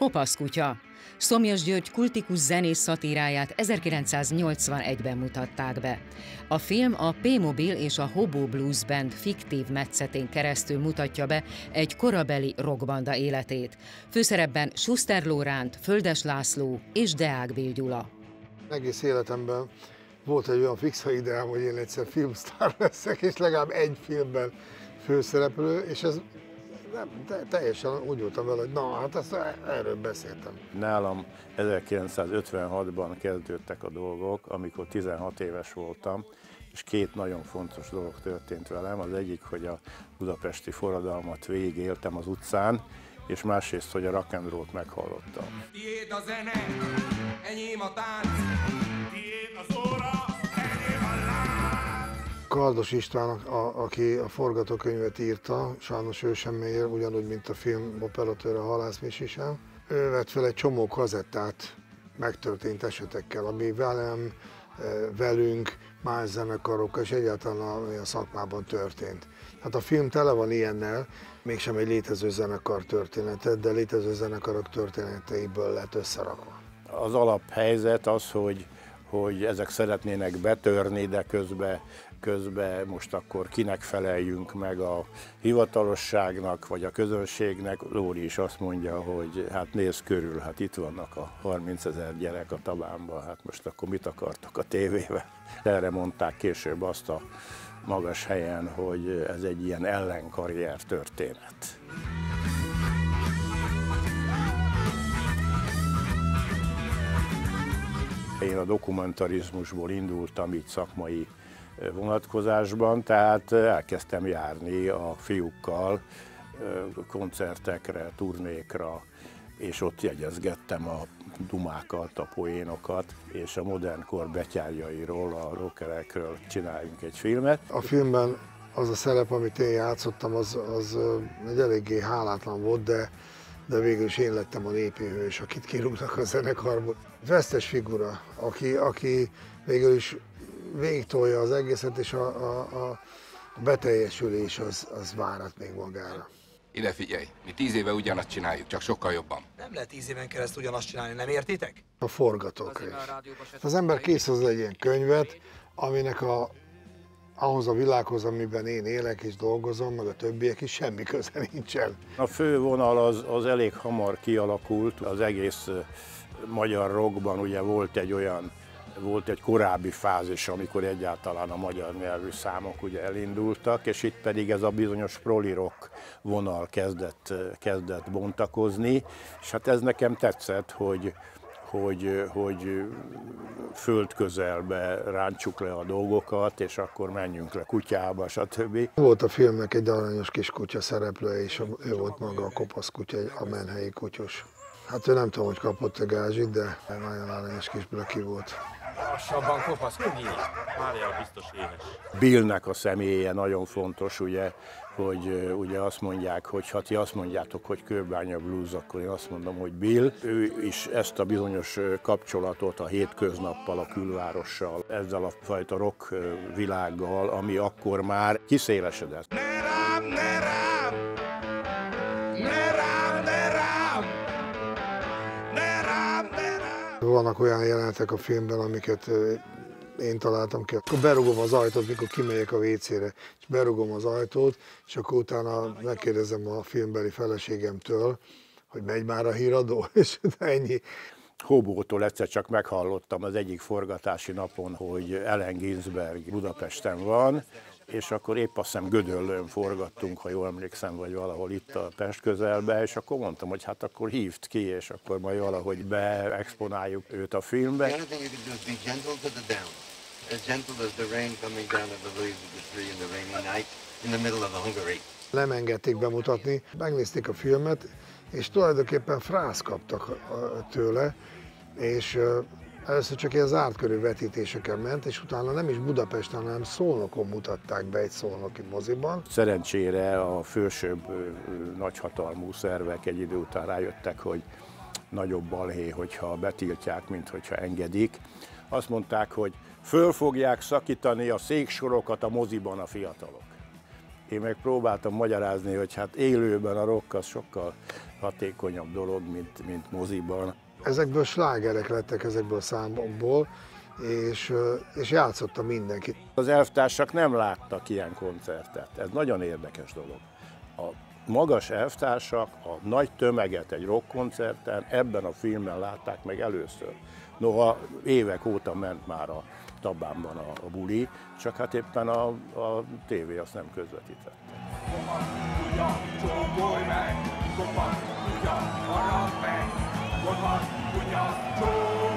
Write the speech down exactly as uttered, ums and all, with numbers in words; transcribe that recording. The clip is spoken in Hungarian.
Kopasz kutya. Szomjas György kultikus zenész szatíráját ezerkilencszáznyolcvanegyben mutatták be. A film a P-Mobil és a Hobo Blues Band fiktív metszetén keresztül mutatja be egy korabeli rockbanda életét. Főszerepben Schuster Lóránt, Földes László és Deák Bill Gyula. Egész életemben volt egy olyan fixa ideám, hogy én egyszer filmsztár leszek, és legalább egy filmben főszereplő, és ez nem, teljesen úgy voltam vele, hogy na, hát ezt, erről beszéltem. Nálam ezerkilencszázötvenhatban kezdődtek a dolgok, amikor tizenhat éves voltam, és két nagyon fontos dolog történt velem. Az egyik, hogy a budapesti forradalmat végigéltem az utcán, és másrészt, hogy a rock and rollt meghallottam. Tiéd a zene, enyém a tánc, tiéd az óra, enyém a lánc. Kardos István, a, aki a forgatókönyvet írta, sajnos ő sem él, ugyanúgy, mint a film operatőr, a Halász Misi sem. Ő vett fel egy csomó kazettát megtörtént esetekkel, ami velem, velünk, más zenekarokkal és egyáltalán a, a szakmában történt. Hát a film tele van ilyennel, mégsem egy létező zenekar története, de létező zenekarok történeteiből lett összerakva. Az alaphelyzet az, hogy, hogy ezek szeretnének betörni, de közben, közben most akkor kinek feleljünk meg, a hivatalosságnak vagy a közönségnek. Lóri is azt mondja, hogy hát nézz körül, hát itt vannak a harmincezer gyerek a Tabánban, hát most akkor mit akartok a tévével? Erre mondták később azt a magas helyen, hogy ez egy ilyen ellenkarrier történet. Én a dokumentarizmusból indultam így szakmai vonatkozásban, tehát elkezdtem járni a fiúkkal koncertekre, turnékra, és ott jegyezgettem a dumákat, a poénokat, és a modern kor betyárjairól, a rockerekről csináljunk egy filmet. A filmben az a szerep, amit én játszottam, az, az egy eléggé hálátlan volt, de, de végül is én lettem a népi hős, akit kirúgnak a zenekarból. Vesztes figura, aki, aki végül is végigtolja az egészet, és a, a, a beteljesülés az, az várat még magára. Ide figyelj, mi tíz éve ugyanazt csináljuk, csak sokkal jobban. Nem lehet tíz éven keresztül ugyanazt csinálni, nem értitek? A forgatókönyv. Az ember készhoz egy ilyen könyvet, aminek a, ahhoz a világhoz, amiben én élek és dolgozom, meg a többiek is semmi köze nincsen. A fő vonal az, az elég hamar kialakult, az egész magyar rockban ugye volt egy olyan, volt egy korábbi fázis, amikor egyáltalán a magyar nyelvű számok ugye elindultak, és itt pedig ez a bizonyos proli rock vonal kezdett, kezdett bontakozni, és hát ez nekem tetszett, hogy, hogy, hogy földközelbe rántsuk le a dolgokat, és akkor menjünk le kutyába, stb. Volt a filmnek egy aranyos kis kutya szereplője, és ő volt maga a Kopasz kutya, a menhelyi kutyus. Hát ő nem tudom, hogy kapott a gázsit, de nagyon aranyos kis blöki volt. Lassabban, Kopasz, nyugodj! Mária biztos éhes. Billnek a személye nagyon fontos, ugye, hogy ugye azt mondják, hogy ha ti azt mondjátok, hogy Kőbánya Blues, akkor én azt mondom, hogy Bill. Ő is ezt a bizonyos kapcsolatot a hétköznappal, a külvárossal, ezzel a fajta rock világgal, ami akkor már kiszélesedett. Ne rám, ne rám! Ne rám, ne rám! Ne rám, ne rám! Vannak olyan jelenetek a filmben, amiket én találtam ki. Akkor berugom az ajtót, mikor kimegyek a vécére, és berugom az ajtót, és akkor utána megkérdezem a filmbeli feleségemtől, hogy megy már a híradó, és ennyi. Hobótól egyszer csak meghallottam az egyik forgatási napon, hogy Ellen Ginsberg Budapesten van, és akkor épp azt hiszem Gödöllőn forgattunk, ha jól emlékszem, vagy valahol itt a Pest közelbe, és akkor mondtam, hogy hát akkor hívd ki, és akkor majd valahogy beexponáljuk őt a filmbe. Nem bemutatni, megnézték a filmet, és tulajdonképpen frászt kaptak tőle, és először csak ilyen zárt körű vetítéseken ment, és utána nem is Budapesten, hanem Szolnokon mutatták be egy szolnoki moziban. Szerencsére a fősőbb nagyhatalmú szervek egy idő után rájöttek, hogy nagyobb balhé, hogyha betiltják, mint hogyha engedik. Azt mondták, hogy föl fogják szakítani a széksorokat a moziban a fiatalok. Én meg próbáltam magyarázni, hogy hát élőben a rock az sokkal hatékonyabb dolog, mint, mint moziban. Ezekből slágerek lettek ezekből a számokból, és, és játszotta mindenki. Az elvtársak nem láttak ilyen koncertet, ez nagyon érdekes dolog. A magas elvtársak a nagy tömeget egy rockkoncerten ebben a filmben látták meg először. Noha évek óta ment már a Tabánban a, a buli, csak hát éppen a, a tévé azt nem közvetítette. Kopasz, tudja, harap meg! Kopasz, tudja, csókolj!